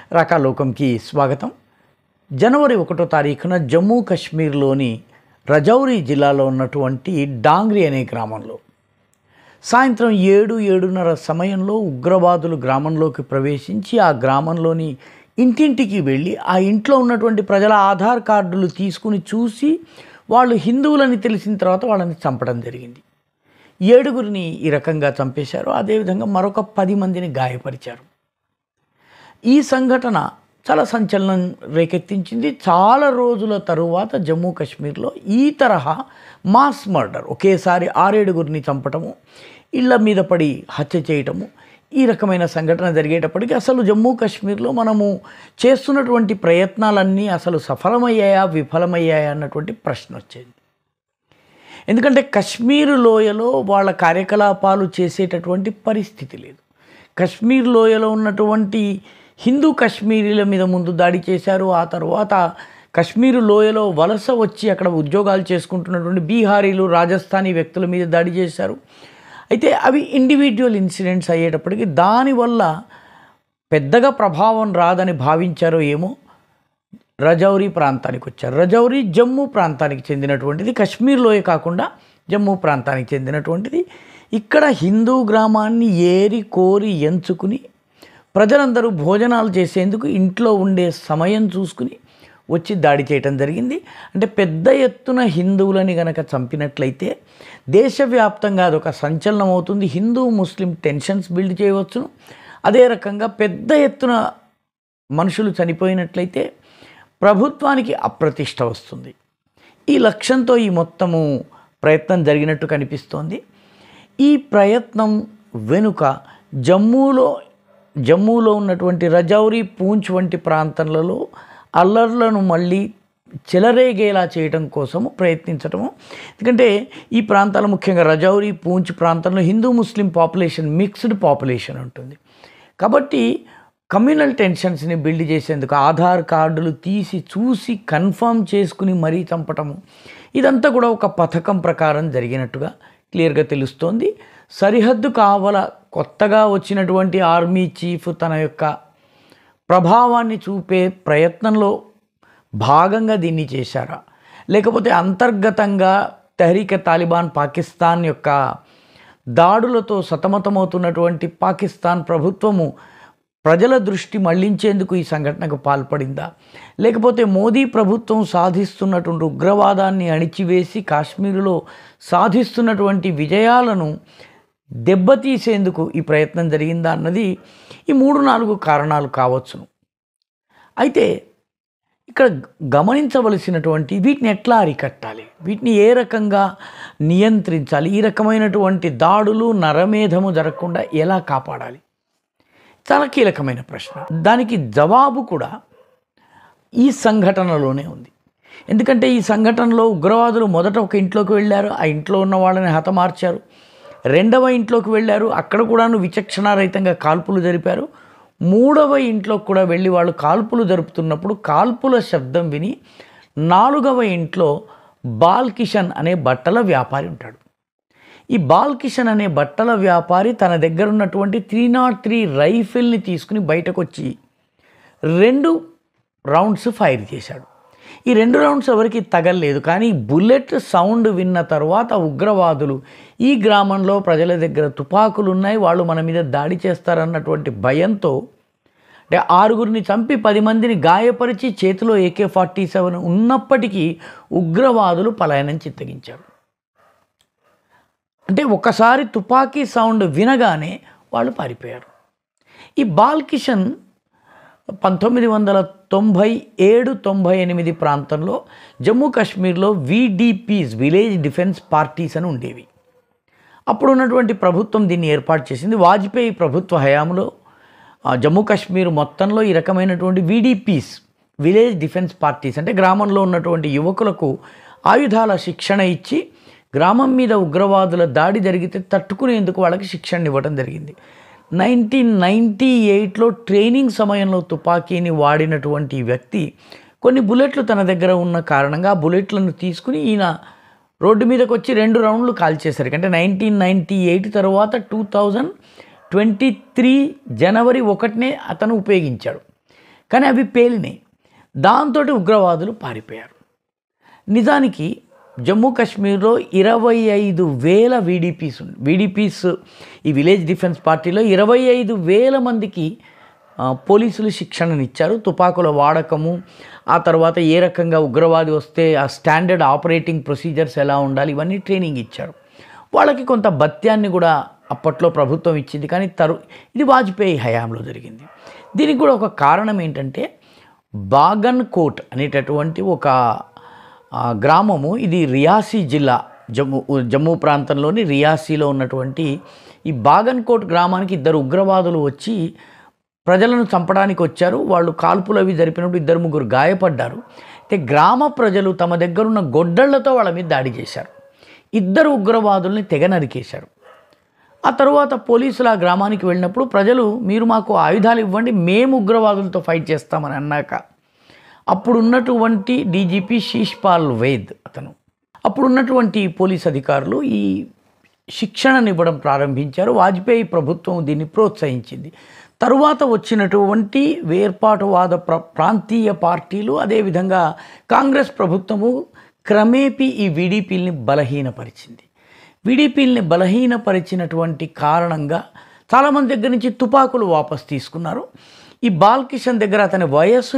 రాకా లోకంకి స్వాగతం. జనవరి 1వ తారీఖున జమ్మూ కాశ్మీర్లోని రజౌరీ జిల్లాలో ఉన్నటువంటి డాంగ్రీ అనే గ్రామంలో సాయంత్రం 7:30 సమయంలో ఉగ్రవాదులు గ్రామంలోకి ప్రవేశించి ఆ గ్రామంలోని ఇంటింటికి వెళ్ళి ఆ ఇంట్లో ఉన్నటువంటి ప్రజల ఆధార్ కార్డులు తీసుకుని చూసి వాళ్ళు హిందువులని తెలిసిన తర్వాత వాళ్ళని చంపడం జరిగింది. 7గురిని ఈ రకంగా చంపేశారు. అదేవిధంగా మరొక 10 మందిని గాయపరిచారు. ఈ సంఘటన చాలా సంచలనం రేకెత్తించింది. చాలా రోజుల తరువాత జమ్మూ కాశ్మీర్లో ఈ తరహా మాస్ మర్డర్, ఒకేసారి 6-7గురిని చంపటము, ఇళ్ల మీద పడి హత్య చేయటము, ఈ రకమైన సంఘటన జరిగేటప్పటికీ అసలు జమ్మూ కాశ్మీర్లో మనము చేస్తున్నటువంటి ప్రయత్నాలన్నీ అసలు సఫలమయ్యాయా విఫలమయ్యాయా అన్నటువంటి ప్రశ్న వచ్చేది. ఎందుకంటే కశ్మీర్ లోయలో వాళ్ళ కార్యకలాపాలు చేసేటటువంటి పరిస్థితి లేదు. కశ్మీర్ లోయలో ఉన్నటువంటి హిందూ కశ్మీరీల మీద ముందు దాడి చేశారు. ఆ తర్వాత కశ్మీరు లోయలో వలస వచ్చి అక్కడ ఉద్యోగాలు చేసుకుంటున్నటువంటి బీహారీలు, రాజస్థానీ వ్యక్తుల మీద దాడి చేశారు. అయితే అవి ఇండివిజువల్ ఇన్సిడెంట్స్ అయ్యేటప్పటికీ దానివల్ల పెద్దగా ప్రభావం రాదని భావించారో ఏమో రజౌరీ ప్రాంతానికి వచ్చారు. రజౌరీ జమ్మూ ప్రాంతానికి చెందినటువంటిది, కశ్మీర్ లోయ కాకుండా జమ్మూ ప్రాంతానికి చెందినటువంటిది. ఇక్కడ హిందూ గ్రామాన్ని ఏరి కోరి ఎంచుకుని ప్రజలందరూ భోజనాలు చేసేందుకు ఇంట్లో ఉండే సమయం చూసుకుని వచ్చి దాడి చేయటం జరిగింది. అంటే పెద్ద ఎత్తున హిందువులని గనక చంపినట్లయితే దేశవ్యాప్తంగా అదొక సంచలనం అవుతుంది. హిందూ ముస్లిం టెన్షన్స్ బిల్డ్ చేయవచ్చును. అదే రకంగా పెద్ద ఎత్తున మనుషులు చనిపోయినట్లయితే ప్రభుత్వానికి అప్రతిష్ట వస్తుంది. ఈ లక్ష్యంతో ఈ మొత్తము ప్రయత్నం జరిగినట్టు కనిపిస్తోంది. ఈ ప్రయత్నం వెనుక జమ్మూలో ఉన్నటువంటి రజౌరీ, పూంచ్ వంటి ప్రాంతాలలో అల్లర్లను మళ్ళీ చెలరేగేలా చేయడం కోసము ప్రయత్నించటము. ఎందుకంటే ఈ ప్రాంతాలు ముఖ్యంగా రజౌరీ, పూంచ్ ప్రాంతంలో Hindu Muslim population mixed population ఉంటుంది. కాబట్టి కమ్యూనల్ టెన్షన్స్ని బిల్డ్ చేసేందుకు ఆధార్ కార్డులు తీసి చూసి కన్ఫర్మ్ చేసుకుని మరీ చంపటము, ఇదంతా కూడా ఒక పథకం ప్రకారం జరిగినట్టుగా క్లియర్గా తెలుస్తోంది. సరిహద్దు కావల కొత్తగా వచ్చినటువంటి ఆర్మీ చీఫ్ తన యొక్క ప్రభావాన్ని చూపే ప్రయత్నంలో భాగంగా దీన్ని చేశారా, లేకపోతే అంతర్గతంగా తెహ్రీక్ తాలిబాన్ పాకిస్తాన్ యొక్క దాడులతో సతమతమవుతున్నటువంటి పాకిస్తాన్ ప్రభుత్వము ప్రజల దృష్టి మళ్లించేందుకు ఈ సంఘటనకు పాల్పడిందా, లేకపోతే మోదీ ప్రభుత్వం సాధిస్తున్నటువంటి ఉగ్రవాదాన్ని అణిచివేసి కాశ్మీరులో సాధిస్తున్నటువంటి విజయాలను దెబ్బతీసేందుకు ఈ ప్రయత్నం జరిగిందా అన్నది ఈ 3-4 కారణాలు కావచ్చును. అయితే ఇక్కడ గమనించవలసినటువంటి వీటిని ఎట్లా అరికట్టాలి, వీటిని ఏ రకంగా నియంత్రించాలి, ఈ రకమైనటువంటి దాడులు నరమేధము జరగకుండా ఎలా కాపాడాలి, చాలా కీలకమైన ప్రశ్న. దానికి జవాబు కూడా ఈ సంఘటనలోనే ఉంది. ఎందుకంటే ఈ సంఘటనలో ఉగ్రవాదులు మొదట ఒక ఇంట్లోకి వెళ్ళారు, ఆ ఇంట్లో ఉన్న వాళ్ళని హతమార్చారు. రెండవ ఇంట్లోకి వెళ్ళారు, అక్కడ కూడాను విచక్షణారహితంగా కాల్పులు జరిపారు. మూడవ ఇంట్లోకి కూడా వెళ్ళి వాళ్ళు కాల్పులు జరుపుతున్నప్పుడు కాల్పుల శబ్దం విని 4వ ఇంట్లో బాల్ కిషన్ అనే బట్టల వ్యాపారి ఉంటాడు. ఈ బాల్ కిషన్ అనే బట్టల వ్యాపారి తన దగ్గర ఉన్నటువంటి 303 రైఫిల్ని తీసుకుని బయటకు వచ్చి 2 రౌండ్స్ ఫైర్ చేశాడు. ఈ 2 రౌండ్స్ ఎవరికి తగలలేదు, కానీ బుల్లెట్ సౌండ్ విన్న తర్వాత ఉగ్రవాదులు ఈ గ్రామంలో ప్రజల దగ్గర తుపాకులు ఉన్నాయి, వాళ్ళు మన మీద దాడి చేస్తారన్నటువంటి భయంతో, అంటే 6గురిని చంపి 10 మందిని గాయపరిచి చేతిలో AK-47 ఉన్నప్పటికీ ఉగ్రవాదులు పలాయనం చిత్తగించారు. అంటే ఒకసారి తుపాకీ సౌండ్ వినగానే వాళ్ళు పారిపోయారు. ఈ బాల్ కిషన్ 1997-98 ప్రాంతంలో జమ్మూ కాశ్మీర్లో VDPs, విలేజ్ డిఫెన్స్ పార్టీస్ అని ఉండేవి. అప్పుడు ఉన్నటువంటి ప్రభుత్వం దీన్ని ఏర్పాటు చేసింది. వాజ్పేయి ప్రభుత్వ హయాంలో జమ్మూ కాశ్మీర్ మొత్తంలో ఈ రకమైనటువంటి VDPs, విలేజ్ డిఫెన్స్ పార్టీస్, అంటే గ్రామంలో ఉన్నటువంటి యువకులకు ఆయుధాల శిక్షణ ఇచ్చి గ్రామం మీద ఉగ్రవాదుల దాడి జరిగితే తట్టుకునేందుకు వాళ్ళకి శిక్షణ ఇవ్వడం జరిగింది. 1998లో ట్రైనింగ్ సమయంలో తుపాకీని వాడినటువంటి వ్యక్తి కొన్ని బుల్లెట్లు తన దగ్గర ఉన్న కారణంగా ఆ బుల్లెట్లను తీసుకుని ఈయన రోడ్డు మీదకి వచ్చి 2 రౌండ్లు కాల్చేసరికి, అంటే 1998 తర్వాత 2023 జనవరి 1నే అతను ఉపయోగించాడు. కానీ అవి పేలినాయి. దాంతో ఉగ్రవాదులు పారిపోయారు. నిజానికి జమ్మూ కాశ్మీర్లో 25,000 వీడీపీస్ ఈ విలేజ్ డిఫెన్స్ పార్టీలో 25,000 మందికి పోలీసులు శిక్షణనిచ్చారు. తుపాకుల వాడకము, ఆ తర్వాత ఏ రకంగా ఉగ్రవాది వస్తే ఆ స్టాండర్డ్ ఆపరేటింగ్ ప్రొసీజర్స్ ఎలా ఉండాలి, ఇవన్నీ ట్రైనింగ్ ఇచ్చారు. వాళ్ళకి కొంత భత్యాన్ని కూడా అప్పట్లో ప్రభుత్వం ఇచ్చింది. కానీ ఇది వాజ్పేయి హయాంలో జరిగింది. దీనికి కూడా ఒక కారణం ఏంటంటే బాగన్ కోట్ అనేటటువంటి ఒక గ్రామము, ఇది రియాసీ జిల్లా, జమ్మూ ప్రాంతంలోని రియాసీలో ఉన్నటువంటి ఈ బాగన్ కోట్ గ్రామానికి 2 ఉగ్రవాదులు వచ్చి ప్రజలను చంపడానికి వచ్చారు. వాళ్ళు కాల్పులు అవి జరిపినప్పుడు 2-3 గాయపడ్డారు. అయితే గ్రామ ప్రజలు తమ దగ్గరున్న గొడ్డళ్లతో వాళ్ళ మీద దాడి చేశారు. 2 ఉగ్రవాదుల్ని తెగ నరికేశారు. ఆ తర్వాత పోలీసులు ఆ గ్రామానికి వెళ్ళినప్పుడు ప్రజలు, మీరు మాకు ఆయుధాలు ఇవ్వండి, మేము ఉగ్రవాదులతో ఫైట్ చేస్తామని అన్నాక అప్పుడున్నటువంటి డీజీపీ శీష్పాల్ వేద్ అప్పుడున్నటువంటి పోలీస్ అధికారులు ఈ శిక్షణనివ్వడం ప్రారంభించారు. వాజ్పేయి ప్రభుత్వం దీన్ని ప్రోత్సహించింది. తరువాత వచ్చినటువంటి వేర్పాటువాద ప్రాంతీయ పార్టీలు, అదేవిధంగా కాంగ్రెస్ ప్రభుత్వము క్రమేపీ ఈ వీడీపీల్ని బలహీనపరిచింది. వీడీపీల్ని బలహీనపరిచినటువంటి కారణంగా చాలామంది దగ్గర నుంచి తుపాకులు వాపసు తీసుకున్నారు. ఈ బాల్కిషన్ దగ్గర అతని వయస్సు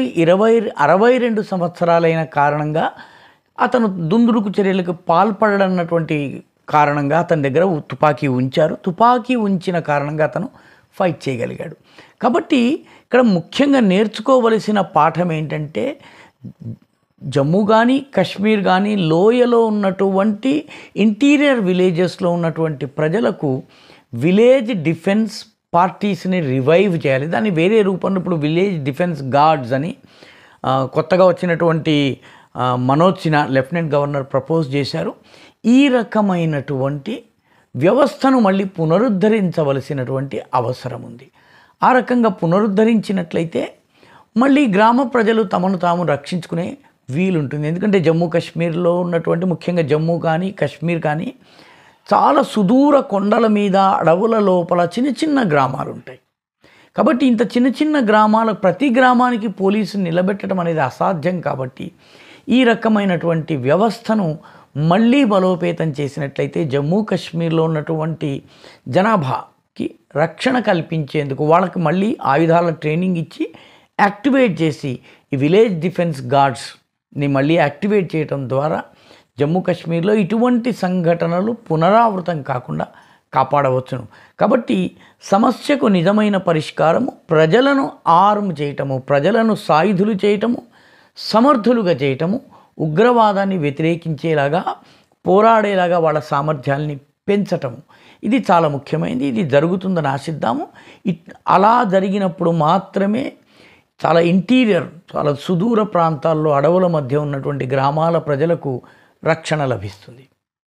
62 సంవత్సరాలైన కారణంగా అతను దుందుడుకు చర్యలకు పాల్పడనటువంటి కారణంగా అతని దగ్గర తుపాకీ ఉంచారు. తుపాకీ ఉంచిన కారణంగా అతను ఫైట్ చేయగలిగాడు. కాబట్టి ఇక్కడ ముఖ్యంగా నేర్చుకోవలసిన పాఠం ఏంటంటే, జమ్మూ కానీ కాశ్మీర్ కానీ లోయలో ఉన్నటువంటి ఇంటీరియర్ విలేజెస్లో ఉన్నటువంటి ప్రజలకు విలేజ్ డిఫెన్స్ పార్టీస్ని రివైవ్ చేయాలి. దాన్ని వేరే రూపంలో ఇప్పుడు విలేజ్ డిఫెన్స్ గార్డ్స్ అని కొత్తగా వచ్చినటువంటి Manoj Sinha lieutenant governor propose చేశారు. ఈ రకమైనటువంటి వ్యవస్థను మళ్ళీ పునరుద్ధరించవలసినటువంటి అవసరం ఉంది. ఆ రకంగా పునరుద్ధరించినట్లయితే మళ్ళీ గ్రామ ప్రజలు తమను తాము రక్షించుకునే వీలుంటుంది. ఎందుకంటే జమ్మూ కాశ్మీర్లో ఉన్నటువంటి ముఖ్యంగా జమ్మూ కానీ కాశ్మీర్ కానీ చాలా సుదూర కొండల మీద, అడవుల లోపల చిన్న గ్రామాలు ఉంటాయి. కాబట్టి ఇంత చిన్న గ్రామాల ప్రతి గ్రామానికి పోలీసు నిలబెట్టడం అనేది అసాధ్యం. కాబట్టి ఈ రకమైనటువంటి వ్యవస్థను మళ్ళీ బలోపేతం చేసినట్లయితే జమ్మూ కాశ్మీర్లో ఉన్నటువంటి జనాభాకి రక్షణ కల్పించేందుకు వాళ్ళకి మళ్ళీ ఆయుధాల ట్రైనింగ్ ఇచ్చి యాక్టివేట్ చేసి ఈ విలేజ్ డిఫెన్స్ గార్డ్స్ని మళ్ళీ యాక్టివేట్ చేయడం ద్వారా జమ్మూ కాశ్మీర్లో ఇటువంటి సంఘటనలు పునరావృతం కాకుండా కాపాడవచ్చును. కాబట్టి సమస్యకు నిజమైన పరిష్కారము ప్రజలను ఆర్మ్ చేయటము, ప్రజలను సాయుధులు చేయటము, సమర్థులుగా చేయటము, ఉగ్రవాదాన్ని వ్యతిరేకించేలాగా పోరాడేలాగా వాళ్ళ సామర్థ్యాల్ని పెంచటము, ఇది చాలా ముఖ్యమైనది. ఇది జరుగుతుందని ఆశిద్దాము. అలా జరిగినప్పుడు మాత్రమే చాలా ఇంటీరియర్, చాలా సుదూర ప్రాంతాల్లో అడవుల మధ్య ఉన్నటువంటి గ్రామాల ప్రజలకు రక్షణ లభిస్తుంది.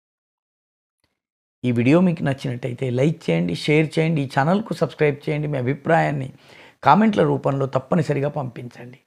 ఈ వీడియో మీకు నచ్చినట్టయితే లైక్ చేయండి, షేర్ చేయండి, ఈ ఛానల్కు సబ్స్క్రైబ్ చేయండి. మీ అభిప్రాయాన్ని కామెంట్ల రూపంలో తప్పనిసరిగా పంపించండి.